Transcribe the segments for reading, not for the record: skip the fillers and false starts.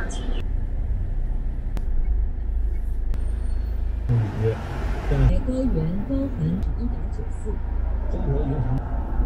7点。 高原高含1.94。 中国银行。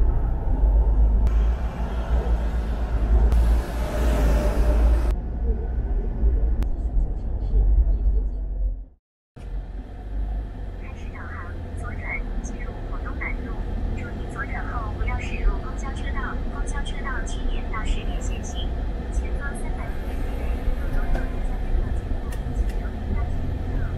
开始导航，左转进入浦东南路，注意左转后不要驶入公交车道，公交车道7点到10点限行，前方300米内有多有人在变道前后，请留意当前变道。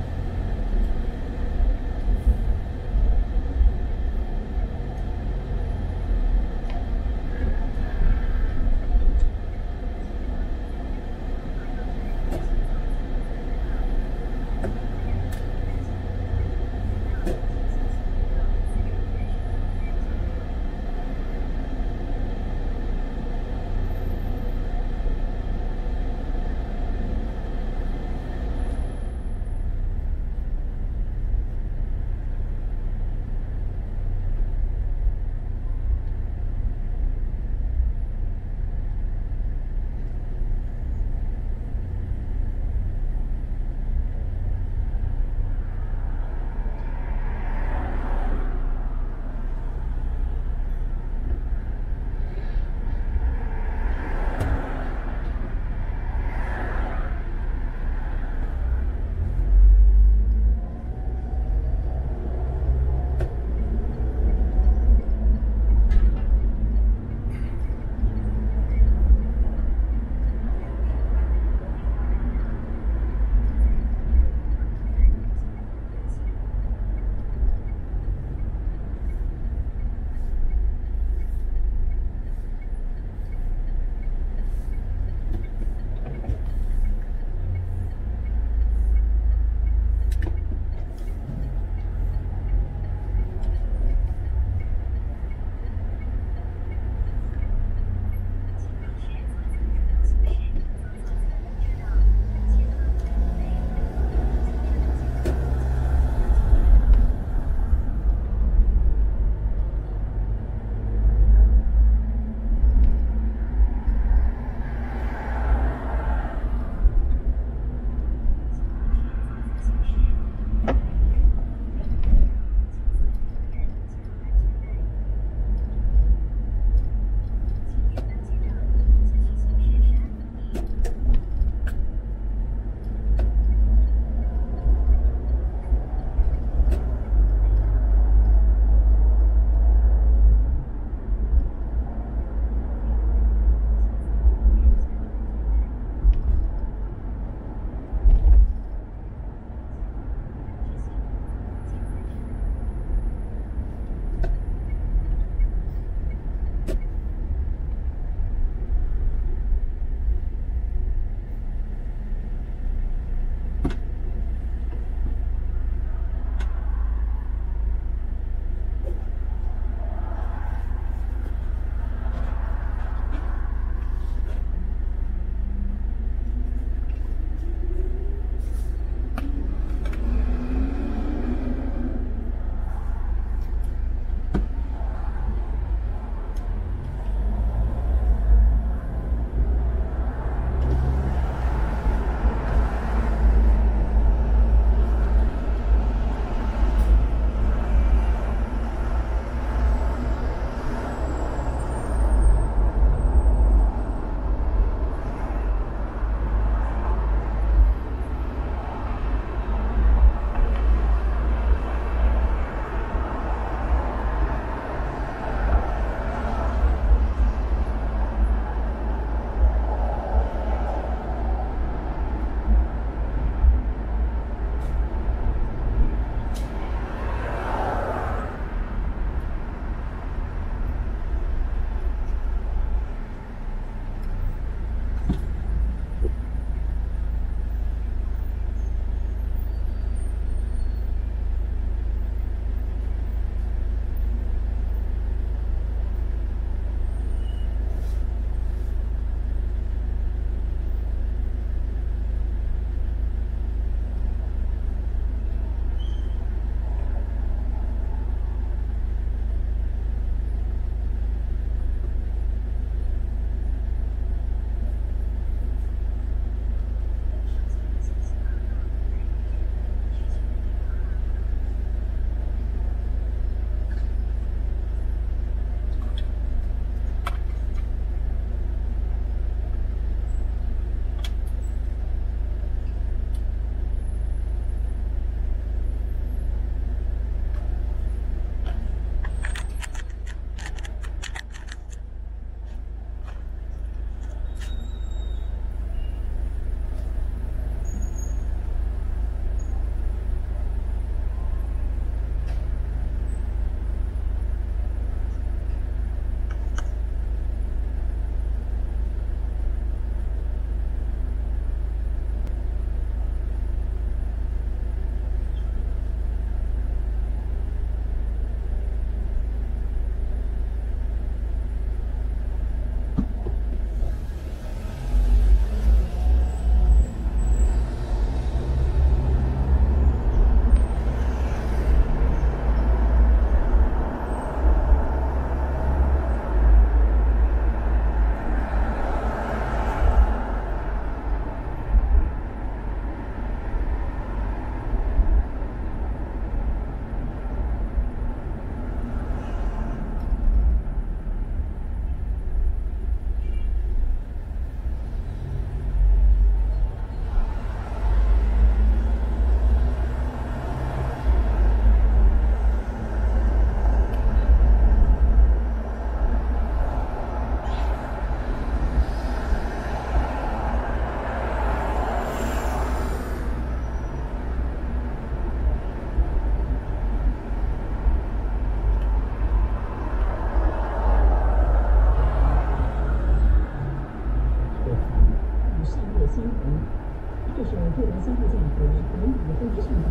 新闻。二手住宅销售价格年底分别上涨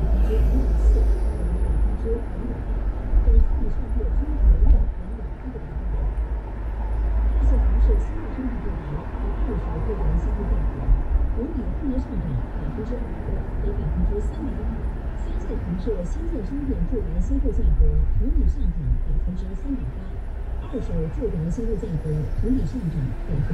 2.4%，2.8%，整数以上月均回落0.1个百分点。二线城市新的商品住宅和二手住宅销售价格年底分别上涨2%和3.2%。三线城市新建商品住宅销售价格同比上涨3.8%，二手住宅销售价格同比上涨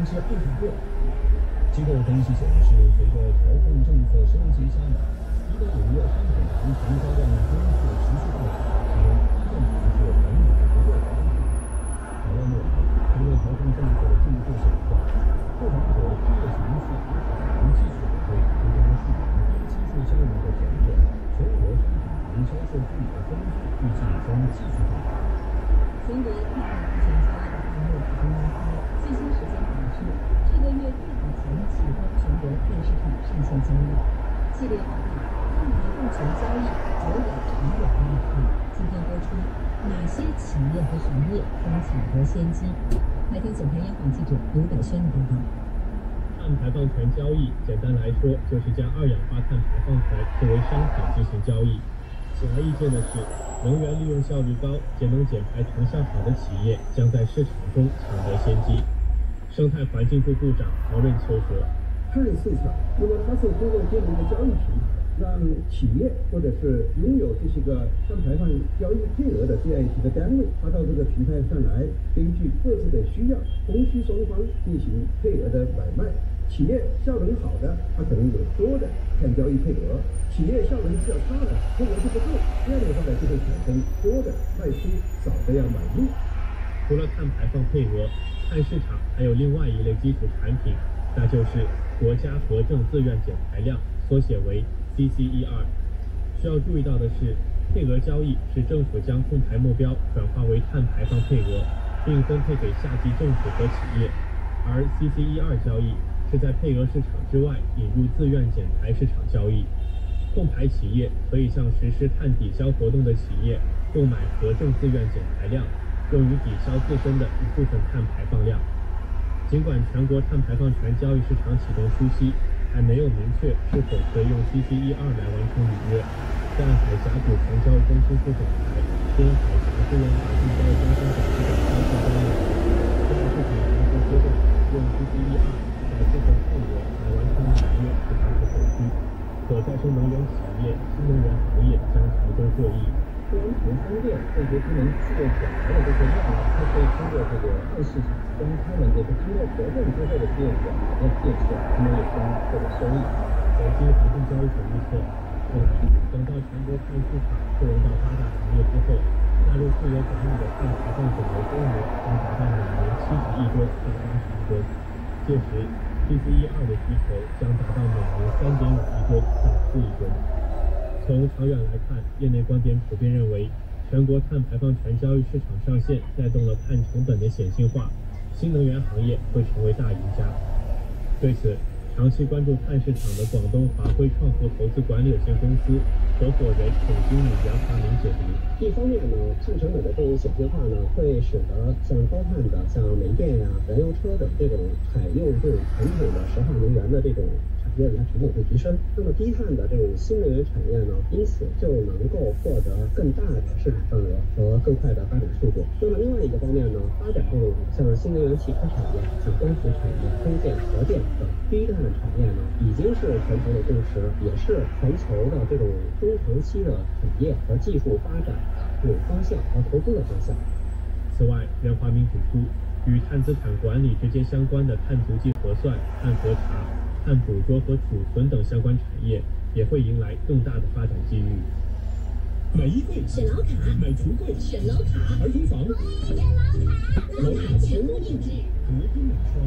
2.6%。 机构分析显示，随着调控政策升级加码，一个领域商品房成交量增速持续上涨，其中一线城市房产不断增速。海外内来，随着调控政策的进一步显化，购房者置业形式与海洋技术会推动市场低基数交易的转变，全国商品房销售数额增速预计将继续放缓。 中国看好目前交易的盘面普遍拉开，最新时间表示，这个月月底前启动全国看市场上线交易。系列报道看来目前交易久有长远的压力。今天播出哪些企业和行业将抢夺先机？来听总台央广记者刘百轩的报道。 碳排放权交易，简单来说就是将二氧化碳排放权作为商品进行交易。显而易见的是，能源利用效率高、节能减排成效好的企业将在市场中抢得先机。生态环境部部长黄润秋说：“ 碳市场，那么它是通过建立一个交易平台，让企业或者是拥有这些个碳排放交易配额的这样一个单位，它到这个平台上来，根据各自的需要，供需双方进行配额的买卖。企业效能好的，它可能有多的碳交易配额；企业效能比较差的，配额就不够。这样的话呢，就会产生多的卖出，少的要买入。” 除了碳排放配额，碳市场还有另外一类基础产品，那就是国家核证自愿减排量，缩写为 CC12。需要注意到的是，配额交易是政府将控排目标转化为碳排放配额，并分配给下级政府和企业；而 CC12 交易是在配额市场之外引入自愿减排市场交易。控排企业可以向实施碳抵消活动的企业购买核证自愿减排量，用于抵消自身的一部分碳排放量。尽管全国碳排放权交易市场启动初期还没有明确是否可以用 CC12 来完成履约，但海峡股权交易中心副总裁兼海峡互联华境交易中心董事长高志刚认为，这个事情如何阶段用 CC12 来部分配额来完成履约是不可后续，可再生能源企业、新能源行业将从中获益。 光伏风电这些不能自愿减排的这些量呢，它可以通过这个碳市场将它们这个经过活动之后的这些减排的电池，它们也将获得收益。 北京环境交易所预测，等到全国碳市场扩容到8大行业之后，纳入配额管理的碳排放总额规模将达到每年70亿吨到80亿吨，届时 CC12 的需求将达到每年3.5亿吨到4亿吨。从长远来看，业内观点普遍认为，全国碳排放权交易市场上线带动了碳成本的显性化，新能源行业会成为大赢家。对此，长期关注碳市场的广东华辉创富投资管理有限公司合伙人总经理杨华明解读： 一方面呢，碳成本的这种显性化呢，会使得像高碳的、像煤电呀、燃油车等这种采用这种传统的石化能源的这种产业呢，成本会提升。那么低碳的这种新能源产业呢，因此就能够获得更大的市场份额和更快的发展速度。那么另外一个方面呢，发展这种像新能源汽车产业、像光伏产业、风电、核电等低碳产业呢，已经是全球的共识，也是全球的这种中长期的产业和技术发展的这种方向和投资的方向。 此外，杨华明指出，与碳资产管理直接相关的碳足迹核算、碳核查、碳捕捉和储存等相关产业也会迎来更大的发展机遇。 买衣柜选老卡，买橱柜选老卡，儿童房选老卡全屋定制，隔音暖窗。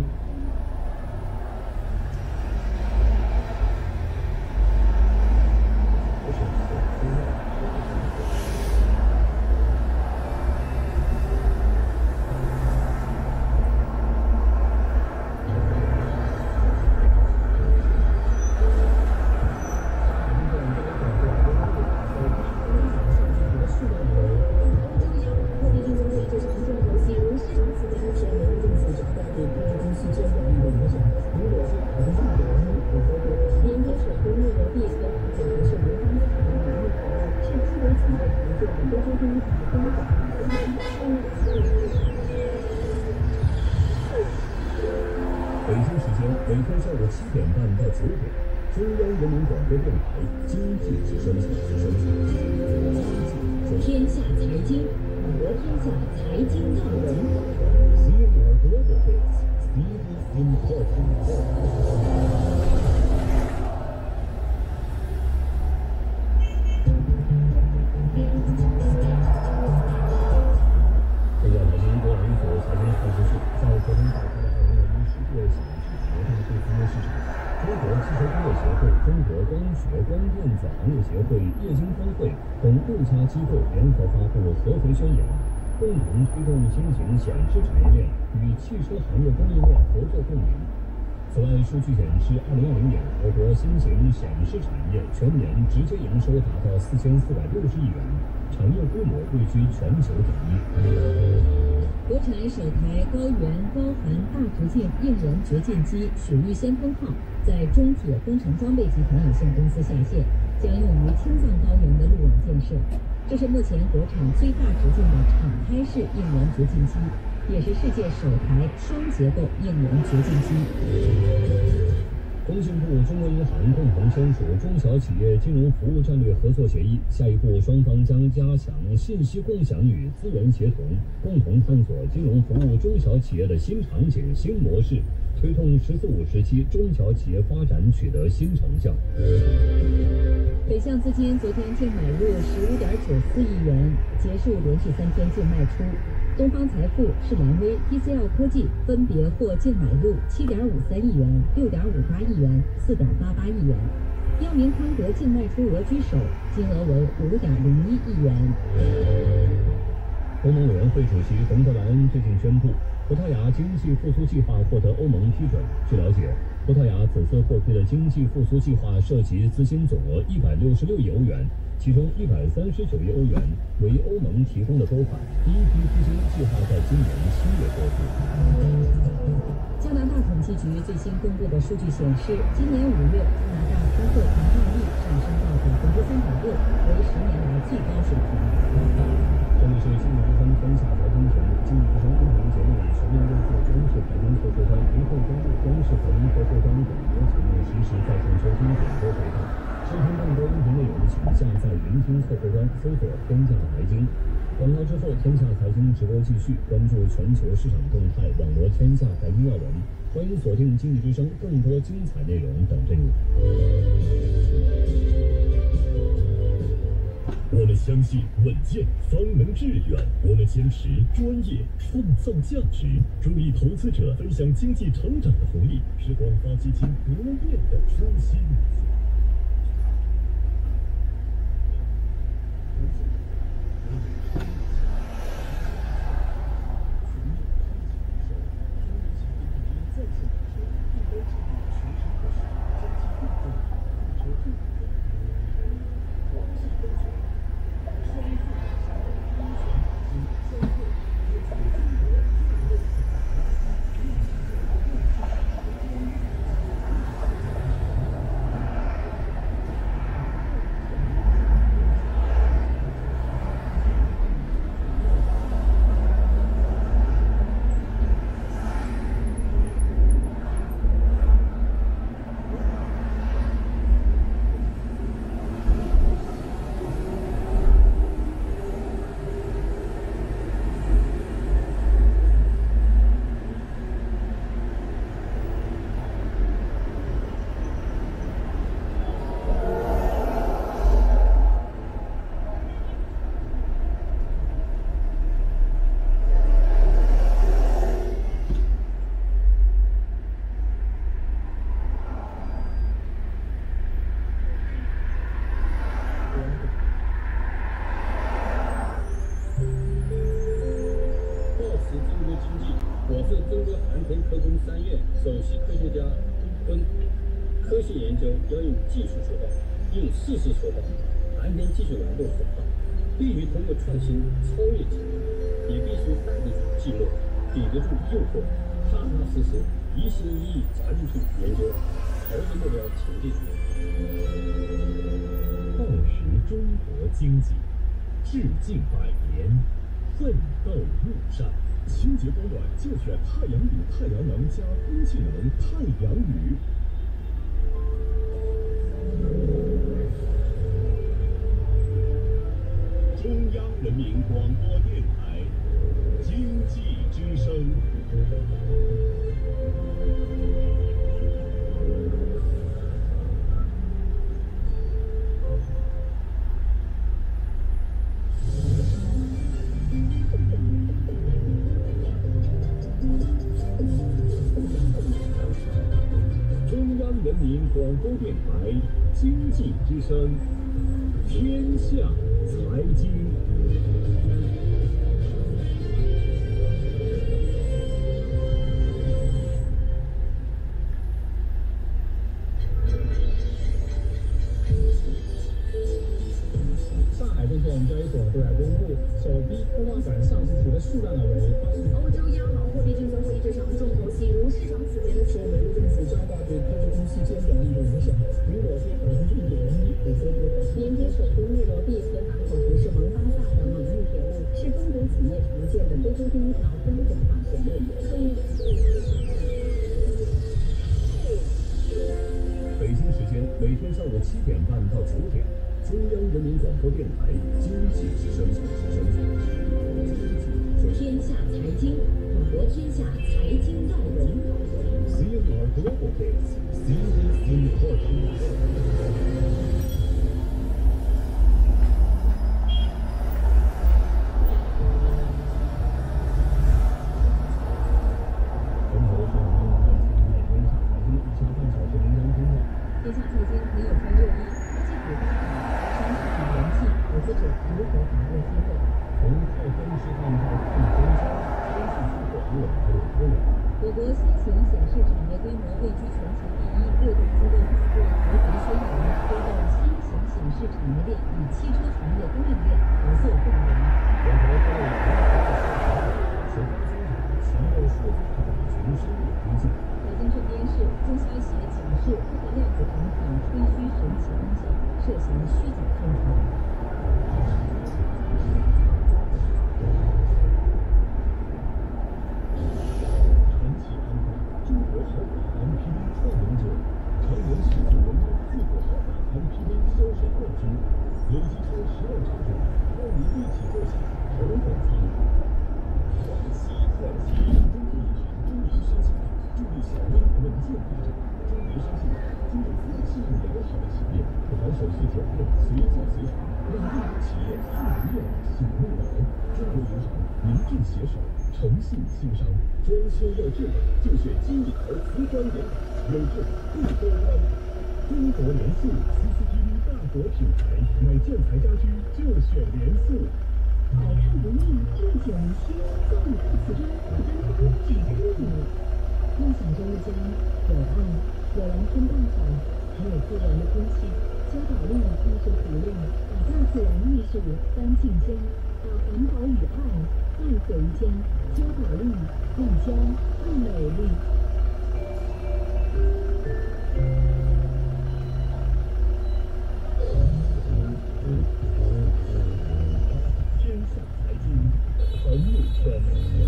市场负责安全维护政策，找到给各个公司监北京时间每天下午7点半到9点，中央人民广播电台经济之声。 天下财经，国天下财经要闻。 See more global hits, see the important things. 协会、液晶分会等6家机构联合发布合肥宣言，共同推动新型显示产业链与汽车行业供应链合作共赢。此外，数据显示，2020年我国新型显示产业全年直接营收达到4460亿元，产业规模位居全球第一。 国产首台高原高寒大直径硬轮掘进机“雪域先锋号”在中铁工程装备集团有限公司下线，将用于青藏高原的路网建设。这是目前国产最大直径的敞开式硬轮掘进机，也是世界首台双结构硬轮掘进机。 工信部、中国银行共同签署中小企业金融服务战略合作协议，下一步双方将加强信息共享与资源协同，共同探索金融服务中小企业的新场景、新模式，推动“十四五”时期中小企业发展取得新成效。 北向资金昨天净买入15.94亿元，结束连续3天净卖出。东方财富、世兰威、TCL 科技分别获净买入7.53亿元、6.58亿元、4.88亿元。药明康德净卖出额居首，金额为5.01亿元。 欧盟委员会主席冯德莱恩最近宣布，葡萄牙经济复苏计划获得欧盟批准。据了解，葡萄牙此次获批的经济复苏计划涉及资金总额166亿欧元，其中139亿欧元为欧盟提供的购款，第一批资金计划在今年7月拨付。 加拿大统计局最新公布的数据显示，今年5月加拿大出货膨胀率上升到3.6%，为10年来最高水平。 这里是经济之声天下财经节目，经济之声音频节目里全面认证央视财经客户端、一会登录央视财经客户端广播节目实时在线收听点播回放。收听更多音频内容，请下载云听客户端，搜索“天下财经”。广告之后，天下财经直播继续，关注全球市场动态，网罗天下财经要闻。欢迎锁定经济之声，更多精彩内容等着你。 我们相信稳健方能致远，我们坚持专业创造价值，助力投资者分享经济成长的红利，是广发基金不变的初心。 我是中国航天科工3院首席科学家朱坤。科学研究要用技术说话，用事实说话。航天技术难度很大，必须通过创新超越技术，也必须耐得住寂寞，抵得住诱惑，踏踏实实、一心一意砸进去研究，朝着目标前进。 报时中国经济。 致敬百年，奋斗路上。清洁保暖就选太阳雨太阳能加空气能太阳雨。中央人民广播电台经济之声。中央人民广播电台经济之声，天下财经。 上海证券交易所对外公布，首批科创板上市企的数量为80。 欧洲央行货币政策会议这场重头戏，如市场此前的说，美国政府加大对科技公司监管力度影响，苹果对1.1%股收割。 连接首都内罗毕和港口城市蒙巴萨的蒙密铁路是中国企业承建的非洲第一条标准化铁路。 北京时间每天上午7点半到9点，中央人民广播电台经济之声。 天下财经，广播天下财经要闻。 CNR Global Hits, see this in Portuguese。 天下财经朋友圈热议，科技股高涨，商市场人气，投资者如何把握机会？ 从太空吃饭到看中山，天气出口热还有多远？ 我国先行显示产业规模位居全球第一，六大机构发布合肥宣言，推动新型显示产业链与汽车行业供应链合作共赢。 我国为全球增长，强调数字化转型深入推进。 财经这边是中消协警示科技量子产品吹嘘神奇功效，涉嫌虚假宣传。 中国豪华 MPV 创永久，常年世界人民4个豪华 MPV 销售冠军，累计超10万场面，让你一起坐享头等舱。换新，中国银行中银申信卡助力小微稳健发展。中银申信卡经济服务信用良好的企业，不凡手续简便，随叫随还，让更多企业自如愿享未来。中国银行名正携手，诚信兴商。装修要质感，就选金一桃瓷砖联卡，有质感不高端。中国联塑 CCTV 大国品牌，买建材家居就选联塑。 百看不腻，历久弥新，金一桃瓷砖普丹风只看你。梦想中的家，有爱，有蓝天大海，还有自然的空气。家宝路艺术提炼，把大自然艺术搬进家，把环保与爱带回家。家宝路，让家更美丽。 天下财经朋友圈。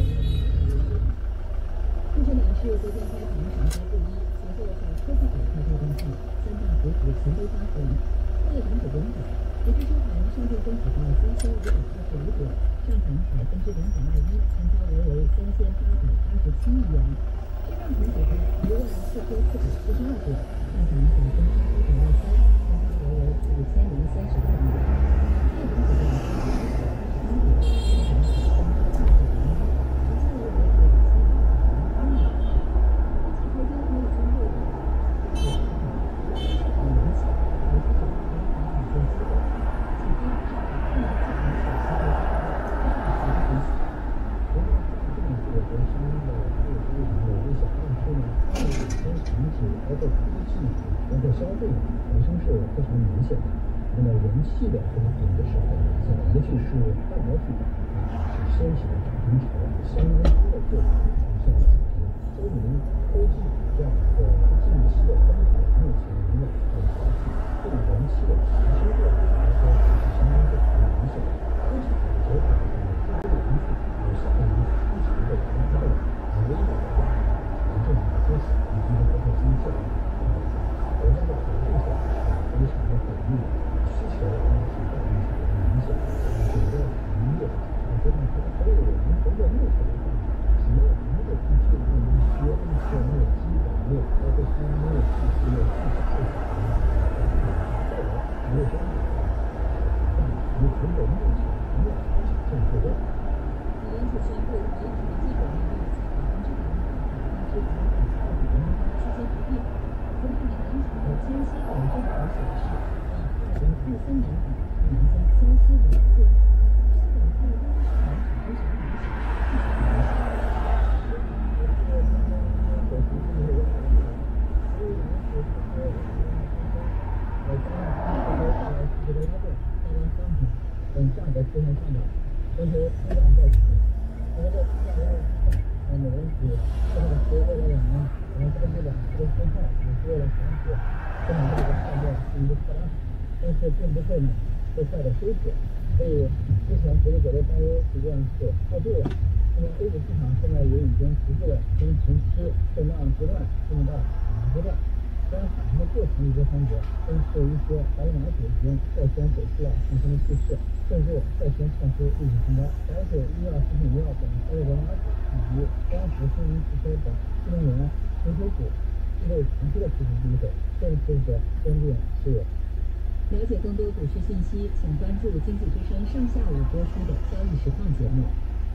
共产党是国家开放常态会议，随后在科技改革带动下，三大国企全都发红。为了党主公党，截至收盘，上证综指报增收525点，上涨2%2.21%，成交额为3887亿元。深圳成指报14442点，上涨1.13%，成交额为5032亿元。粤港指报88点，上涨13%，成交额为5788亿元。国际财经朋友圈会议。 包括科技，包括消费，本身是非常明显的。那么人气的这个顶的时候，尤其是半导体是掀起了涨停潮，相当多的个股出现了涨停，说明科技这样一个近期的风口目前仍然很高，对人气的提升过程来说是相当非常明显的。 江西省政府显示，到2023年底，可能将江西5次价格出现上涨，同时物量在起，因为这出价压力大，每人只这段时为了2万，然后根据2个信号，也是为了防止这样价格下降是一个特拉法，但是并不会呢最快的恢复，所以之前投资者的担忧实际上是过度了。那么 A 股市场现在也已经持续了从熊市震荡阶段进入到反弹阶段。虽然反弹的过程一直分解，但是一些白马股已经率先走出了上升的趋势，甚至率先创出历史新高，包括医药、食品药等高位白马股，以及光伏、新能源汽车等新能源、水水股具备长期的市场机会，正是着关键是。 了解更多股市信息，请关注经济之声上下午播出的交易实况节目。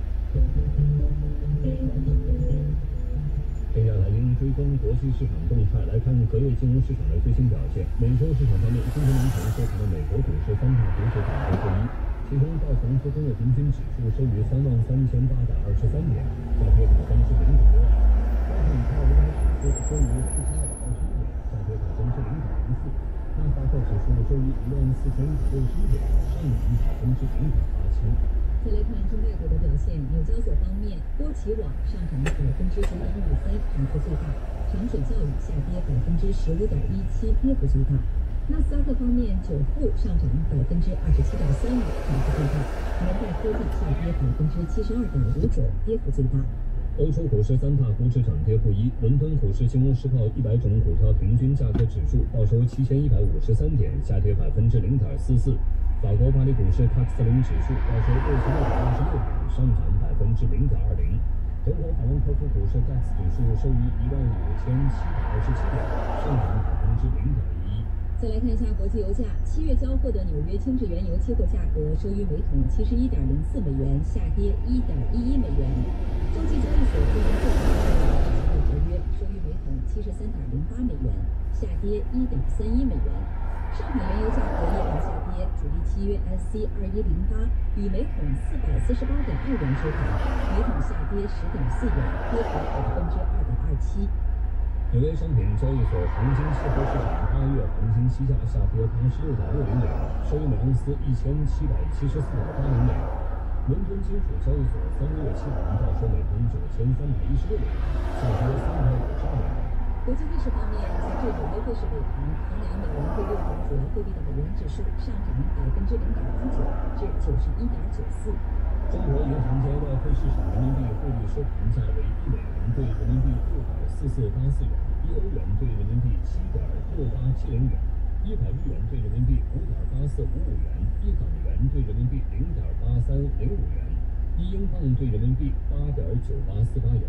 接下来您追踪国际市场动态，来看隔夜金融市场的最新表现。美洲市场方面，今天凌晨收盘的美国股市3大股指涨跌不一，其中道琼斯工业平均指数收于33,823点，下跌0.6%；标普500指数收于4,221点，下跌0.04%；纳斯达克指数收于14,161点，上涨0.87%。 再来看中概股的表现，纽交所方面，波奇网上涨9.53%，涨幅最大；长铁教育下跌15.17%，跌幅最大。纳斯达克方面，久富上涨27.35%，涨幅最大；年代科技下跌72.59%，跌幅最大。 欧洲股市3大股指涨跌不一，伦敦股市金融时报100种股票平均价格指数报收7153点，下跌0.44%。法国巴黎股市CAC 40指数报收6626点，上涨0.20%。德国法兰克福股市 DAX 指数收于15727点，上涨0.11%。 再来看一下国际油价，7月交货的纽约轻质原油期货价格收于每桶71.04美元，下跌1.11美元。中期交易所原油期货合约收于每桶73.08美元，下跌1.31美元。上海原油价格夜盘下跌，主力期约 SC 2108以每桶448.2元收盘，每桶下跌10.4元，跌幅2.27%。 纽约商品交易所黄金期货市场8月黄金期价下跌86.60美元，收于每盎司1774.80美元。伦敦金属交易所3月期盘报收每桶9316美元，下跌3.52美元。 国际汇市方面，截至纽约汇市尾盘，衡量美元对6种主要货币的美元指数上涨0.89%至91.94。 中国银行间外汇市场人民币汇率收盘价为1美元兑人民币6.4484元，1欧元兑人民币7.6870元，1百日元兑人民币5.8455元，1港元兑人民币0.8305元，1英镑兑人民币8.9848元。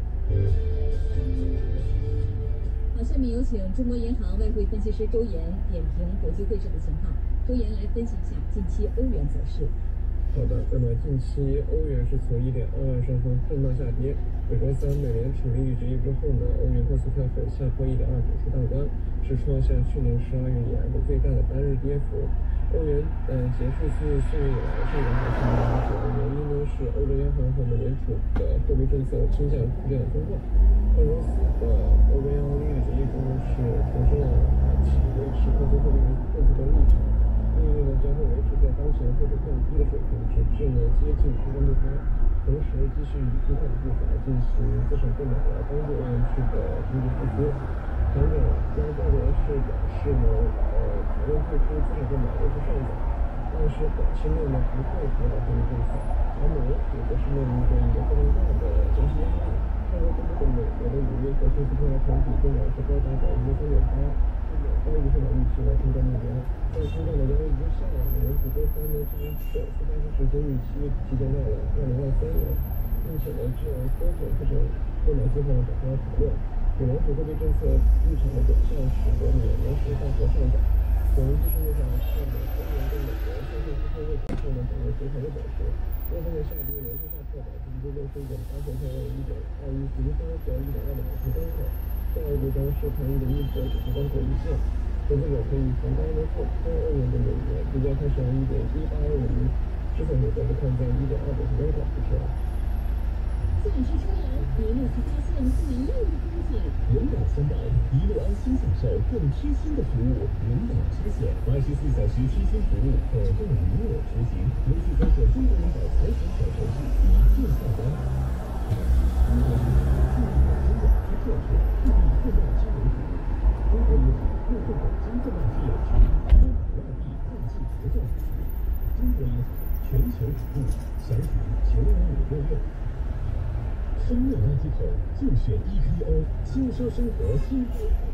好，下面有请中国银行外汇分析师周岩点评国际汇市的情况。周岩来分析一下近期欧元走势。 好的，那么近期欧元是从1.22上方震荡下跌。本周三美联储利率决议之后呢，欧元快速跳水下破1.2整数大关，是创下去年12月以来的最大的单日跌幅。欧元结束自4月以来上涨还是主要原因呢是欧洲央行和美联储的货币政策倾向逐渐的分化。上周四的欧洲央行利率决议中是重申了其维持快速货币政策的立场，利率呢将会维持在当前或者更低的水平，直至呢接近通胀目标。同时继续以最快的步伐进行资产购买来帮助欧元区的经济复苏。强者央行人士表示呢，讨论退出资产购买仍是尚早，但是短期内呢不会调整货币政策，而美联储则是面临着一个非常大的加息压力。上周公布的美国的5月核心 CPI 同比增长是高达3.8%，高于市场预期的通胀目标。在通胀的压力之下，美联储周三呢将首次加息时间预期提前到了2023年，并且呢就缩减这种购买计划展开讨论。美联储货币政策立场的转向使得美元是大幅上涨。从技术面上来看呢，欧元对美元上限支撑位转向呢成为回调的走势。月份的下跌连续下破60.8%线，位1.2193和1.2的保持关口。下一步将是看1.1990关口一线。从投资者可以从刚刚的2欧元的美元直接开始1.18欧元，之后呢则是看在1.290块不是吧？ 驾驶车人一路去发现美丽的风景。 人保相伴，一路安心享受更贴心的服务。人保车险24小时贴心服务，保证无我执行。微信搜索中国人保财险小程序，一键下单。中国银行助力北京两支建设，助力自贸金融服务。中国银行部分北京自贸区有区优惠外币跨境结算服务。中国银行全球服务，详询95566。生命垃圾桶就选1KO，轻奢生活新规划。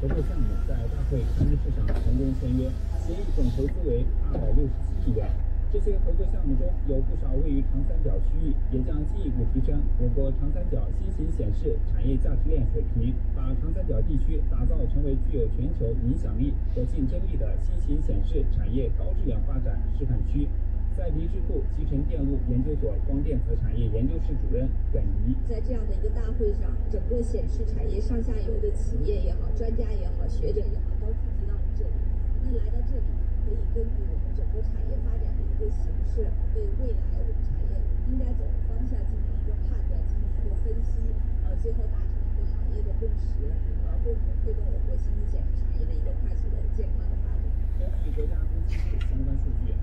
合作项目在大会开幕式上成功签约，协议总投资为267亿元。这些合作项目中有不少位于长三角区域，也将进一步提升我国长三角新型显示产业价值链水平，把长三角地区打造成为具有全球影响力和竞争力的新型显示产业高质量发展示范区。赛迪智库集成电路研究所光电子产业研究室主任耿怡， 在这样的一个大会上，整个显示产业上下游的企业也好，专家也好，学者也好，都聚集到了这里。那来到这里，可以根据我们整个产业发展的一个形势，对未来我们产业应该走的方向进行一个判断，进行一个分析，最后达成一个行业的共识，共同推动我国新型显示产业的一个快速的健康的发展。 根据国家工信部相关数据。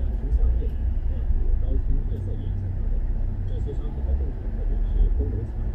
这些商品的共同特点是功能强。